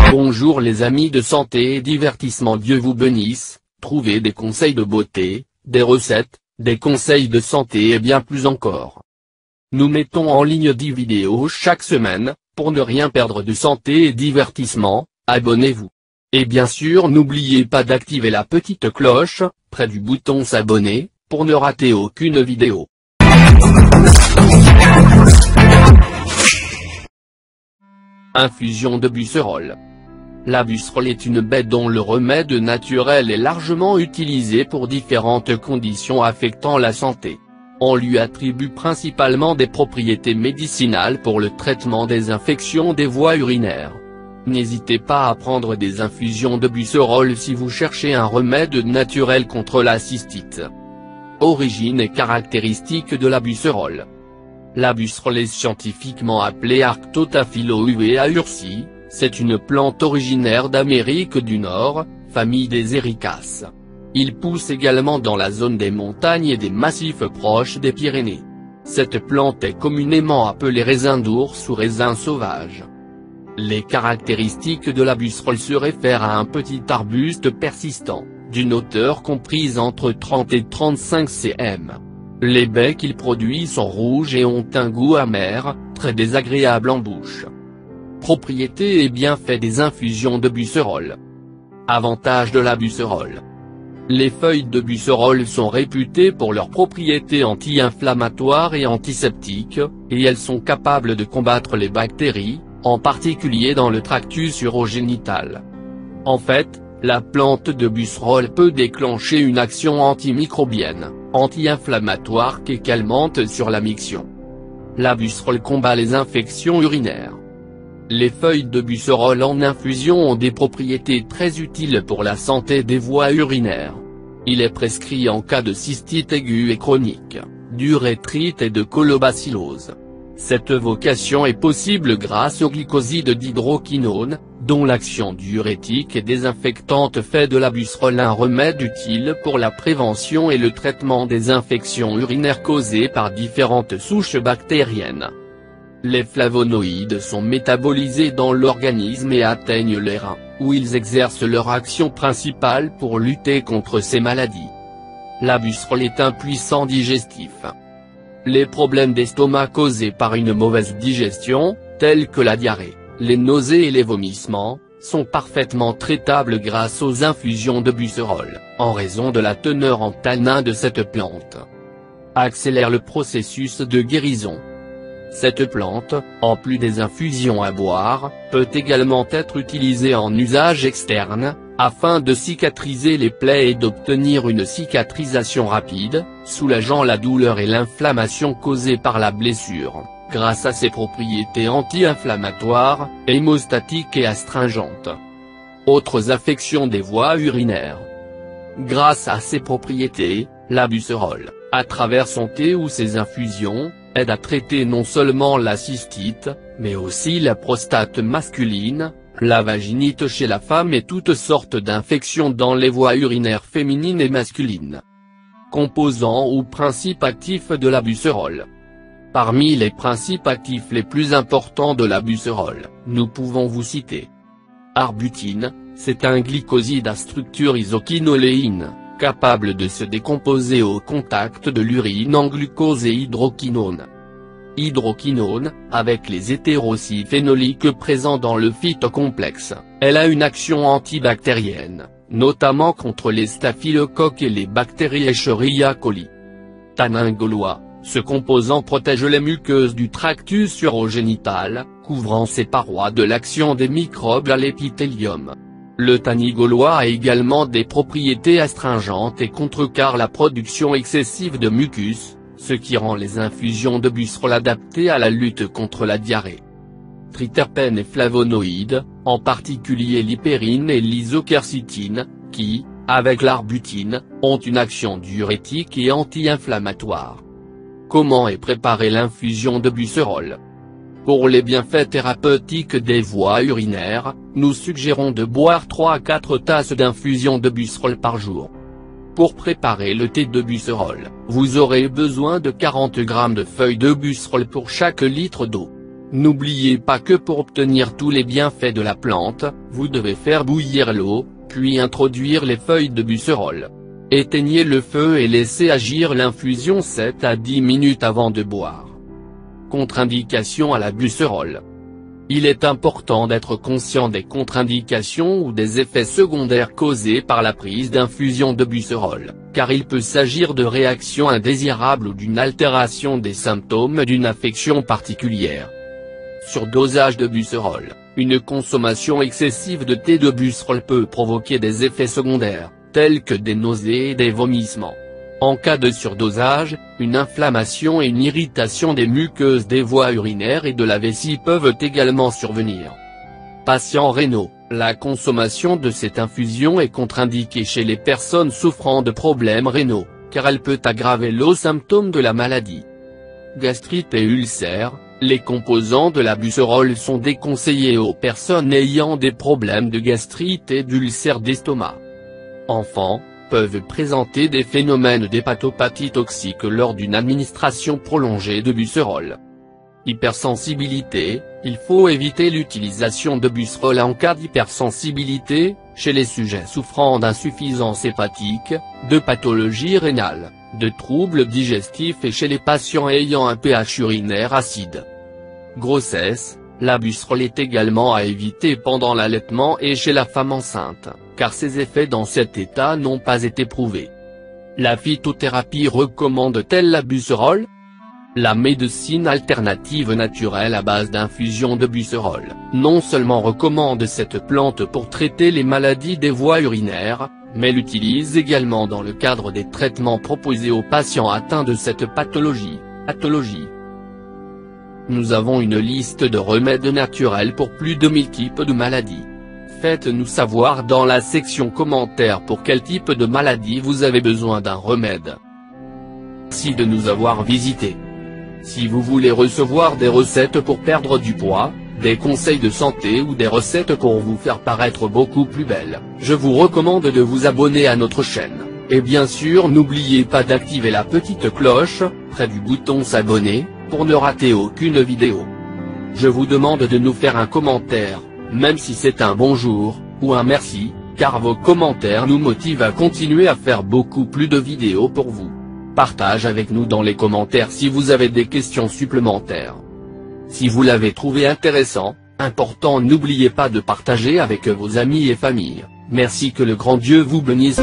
Bonjour les amis de santé et divertissement, Dieu vous bénisse. Trouvez des conseils de beauté, des recettes, des conseils de santé et bien plus encore. Nous mettons en ligne 10 vidéos chaque semaine. Pour ne rien perdre de santé et divertissement, abonnez-vous. Et bien sûr n'oubliez pas d'activer la petite cloche, près du bouton s'abonner, pour ne rater aucune vidéo. Infusion de busserole. La busserole est une baie dont le remède naturel est largement utilisé pour différentes conditions affectant la santé. On lui attribue principalement des propriétés médicinales pour le traitement des infections des voies urinaires. N'hésitez pas à prendre des infusions de busserole si vous cherchez un remède naturel contre la cystite. Origine et caractéristiques de la busserole. La busserole est scientifiquement appelée Arctotaphylo ursi, c'est une plante originaire d'Amérique du Nord, famille des Ericas. Il pousse également dans la zone des montagnes et des massifs proches des Pyrénées. Cette plante est communément appelée raisin d'ours ou raisin sauvage. Les caractéristiques de la busserole se réfèrent à un petit arbuste persistant, d'une hauteur comprise entre 30 et 35 cm. Les baies qu'il produit sont rouges et ont un goût amer, très désagréable en bouche. Propriétés et bienfaits des infusions de busserole. Avantages de la busserole. Les feuilles de busserole sont réputées pour leurs propriétés anti-inflammatoires et antiseptiques, et elles sont capables de combattre les bactéries, en particulier dans le tractus urogénital. En fait, la plante de busserole peut déclencher une action antimicrobienne, anti-inflammatoire et calmante sur la miction. La busserole combat les infections urinaires. Les feuilles de busserole en infusion ont des propriétés très utiles pour la santé des voies urinaires. Il est prescrit en cas de cystite aiguë et chronique, d'urétrite et de colobacillose. Cette évocation est possible grâce au glycoside d'hydroquinone, dont l'action diurétique et désinfectante fait de la busserole un remède utile pour la prévention et le traitement des infections urinaires causées par différentes souches bactériennes. Les flavonoïdes sont métabolisés dans l'organisme et atteignent les reins, où ils exercent leur action principale pour lutter contre ces maladies. La busserole est un puissant digestif. Les problèmes d'estomac causés par une mauvaise digestion, tels que la diarrhée, les nausées et les vomissements, sont parfaitement traitables grâce aux infusions de busserole, en raison de la teneur en tannin de cette plante. Accélère le processus de guérison. Cette plante, en plus des infusions à boire, peut également être utilisée en usage externe, afin de cicatriser les plaies et d'obtenir une cicatrisation rapide, soulageant la douleur et l'inflammation causée par la blessure, grâce à ses propriétés anti-inflammatoires, hémostatiques et astringentes. Autres affections des voies urinaires. Grâce à ses propriétés, la busserole, à travers son thé ou ses infusions, aide à traiter non seulement la cystite, mais aussi la prostate masculine, la vaginite chez la femme et toutes sortes d'infections dans les voies urinaires féminines et masculines. Composants ou principes actifs de la busserole. Parmi les principes actifs les plus importants de la busserole, nous pouvons vous citer. Arbutine, c'est un glycoside à structure isoquinoléine, capable de se décomposer au contact de l'urine en glucose et hydroquinone. Hydroquinone, avec les hétérociphénoliques présents dans le phytocomplexe, elle a une action antibactérienne, notamment contre les staphylocoques et les bactéries Escherichia coli. Tannin gaulois, ce composant protège les muqueuses du tractus urogénital, couvrant ses parois de l'action des microbes à l'épithélium. Le tannin gaulois a également des propriétés astringentes et contrecarre la production excessive de mucus, ce qui rend les infusions de busserole adaptées à la lutte contre la diarrhée. Triterpènes et flavonoïdes, en particulier l'hypérine et l'isoquercétine, qui, avec l'arbutine, ont une action diurétique et anti-inflammatoire. Comment est préparée l'infusion de busserole? Pour les bienfaits thérapeutiques des voies urinaires, nous suggérons de boire 3 à 4 tasses d'infusion de busserole par jour. Pour préparer le thé de busserole, vous aurez besoin de 40 g de feuilles de busserole pour chaque litre d'eau. N'oubliez pas que pour obtenir tous les bienfaits de la plante, vous devez faire bouillir l'eau, puis introduire les feuilles de busserole. Éteignez le feu et laissez agir l'infusion 7 à 10 minutes avant de boire. Contre-indication à la busserole. Il est important d'être conscient des contre-indications ou des effets secondaires causés par la prise d'infusion de busserole, car il peut s'agir de réactions indésirables ou d'une altération des symptômes d'une affection particulière. Surdosage de busserole. Une consommation excessive de thé de busserole peut provoquer des effets secondaires, tels que des nausées et des vomissements. En cas de surdosage, une inflammation et une irritation des muqueuses des voies urinaires et de la vessie peuvent également survenir. Patients rénaux. La consommation de cette infusion est contre-indiquée chez les personnes souffrant de problèmes rénaux, car elle peut aggraver les symptômes de la maladie. Gastrite et ulcères. Les composants de la busserole sont déconseillés aux personnes ayant des problèmes de gastrite et d'ulcères d'estomac. Enfants peuvent présenter des phénomènes d'hépatopathie toxique lors d'une administration prolongée de busserole. Hypersensibilité. Il faut éviter l'utilisation de busserole en cas d'hypersensibilité, chez les sujets souffrant d'insuffisance hépatique, de pathologie rénale, de troubles digestifs et chez les patients ayant un pH urinaire acide. Grossesse. La busserole est également à éviter pendant l'allaitement et chez la femme enceinte, car ses effets dans cet état n'ont pas été prouvés. La phytothérapie recommande-t-elle la busserole? La médecine alternative naturelle à base d'infusion de busserole, non seulement recommande cette plante pour traiter les maladies des voies urinaires, mais l'utilise également dans le cadre des traitements proposés aux patients atteints de cette pathologie. Nous avons une liste de remèdes naturels pour plus de 1000 types de maladies. Faites-nous savoir dans la section commentaires pour quel type de maladie vous avez besoin d'un remède. Merci de nous avoir visités. Si vous voulez recevoir des recettes pour perdre du poids, des conseils de santé ou des recettes pour vous faire paraître beaucoup plus belle, je vous recommande de vous abonner à notre chaîne, et bien sûr n'oubliez pas d'activer la petite cloche, près du bouton s'abonner, pour ne rater aucune vidéo. Je vous demande de nous faire un commentaire, même si c'est un bonjour, ou un merci, car vos commentaires nous motivent à continuer à faire beaucoup plus de vidéos pour vous. Partage avec nous dans les commentaires si vous avez des questions supplémentaires. Si vous l'avez trouvé intéressant, important, n'oubliez pas de partager avec vos amis et familles. Merci, que le grand Dieu vous bénisse.